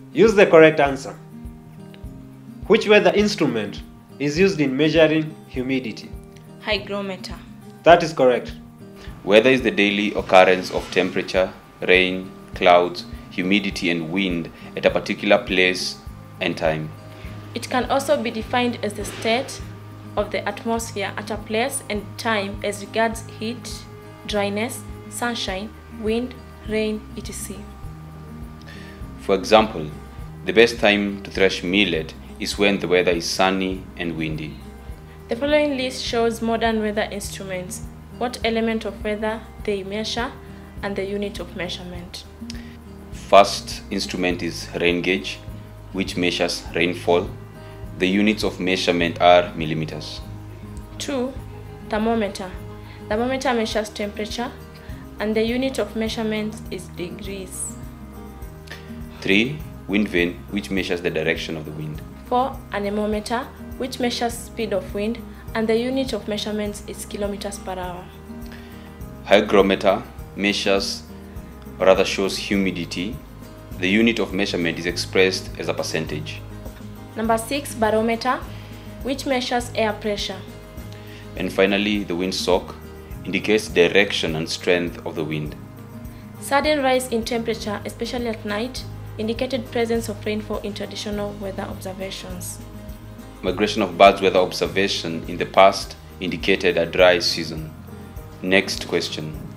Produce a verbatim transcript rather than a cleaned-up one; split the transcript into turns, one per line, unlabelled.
Use the correct answer. Which weather instrument is used in measuring humidity?
Hygrometer.
That is correct.
Weather is the daily occurrence of temperature, rain, clouds, humidity and wind at a particular place and time.
It can also be defined as the state of the atmosphere at a place and time as regards heat, dryness, sunshine, wind, rain, et cetera.
For example, the best time to thresh millet is when the weather is sunny and windy.
The following list shows modern weather instruments, what element of weather they measure, and the unit of measurement.
First instrument is rain gauge, which measures rainfall. The units of measurement are millimeters.
Two. Thermometer. Thermometer measures temperature, and the unit of measurement is degrees.
Three. Wind vane, which measures the direction of the wind.
Four. Anemometer, which measures speed of wind, and the unit of measurement is kilometers per hour.
Hygrometer measures, or rather shows humidity. The unit of measurement is expressed as a percentage.
Number six. Barometer, which measures air pressure.
And finally, the windsock indicates direction and strength of the wind.
Sudden rise in temperature, especially at night, indicated presence of rainfall in traditional weather observations.
Migration of birds weather observation in the past indicated a dry season. Next question.